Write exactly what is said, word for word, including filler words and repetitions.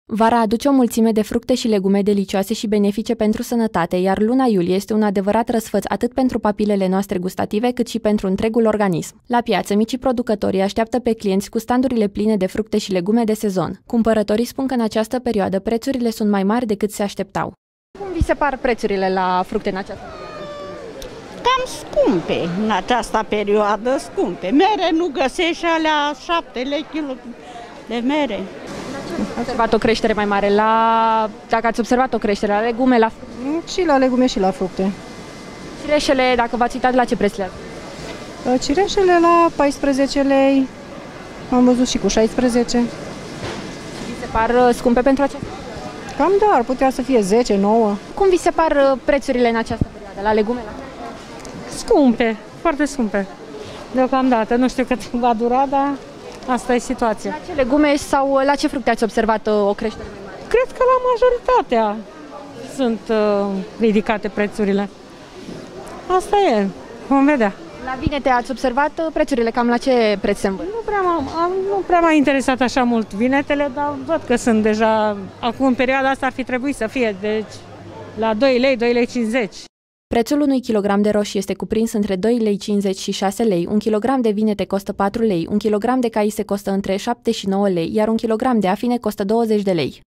Vara aduce o mulțime de fructe și legume delicioase și benefice pentru sănătate, iar luna iulie este un adevărat răsfăț atât pentru papilele noastre gustative, cât și pentru întregul organism. La piață, micii producători așteaptă pe clienți cu standurile pline de fructe și legume de sezon. Cumpărătorii spun că în această perioadă prețurile sunt mai mari decât se așteptau. Cum vi se par prețurile la fructe în această perioadă? Cam scumpe în această perioadă, scumpe. Mere nu găsești, alea șapte lei kilo de mere. Ați observat o creștere mai mare la, dacă ați observat o creștere la legume, la fructe? Și la legume și la fructe. Cireșele, dacă v-ați uitat, la ce preț le ați? Cireșele la paisprezece lei, am văzut și cu șaisprezece. Vi se par scumpe pentru acestea? Cam da, ar putea să fie zece, nouă. Cum vi se par prețurile în această perioadă, la legume? La... Scumpe, foarte scumpe. Deocamdată, nu știu cât va dura, dar asta e situația. La ce legume sau la ce fructe ați observat o creștere mai mare? Cred că la majoritatea sunt uh, ridicate prețurile. Asta e, vom vedea. La vinete ați observat prețurile, cam la ce preț se învârt? Nu prea m-a, nu prea m-a interesat așa mult vinetele, dar văd că sunt deja, acum în perioada asta ar fi trebuit să fie, deci la doi lei, doi lei cincizeci. Prețul unui kilogram de roșii este cuprins între doi lei cincizeci și șase lei, un kilogram de vinete costă patru lei, un kilogram de caise costă între șapte și nouă lei, iar un kilogram de afine costă douăzeci de lei.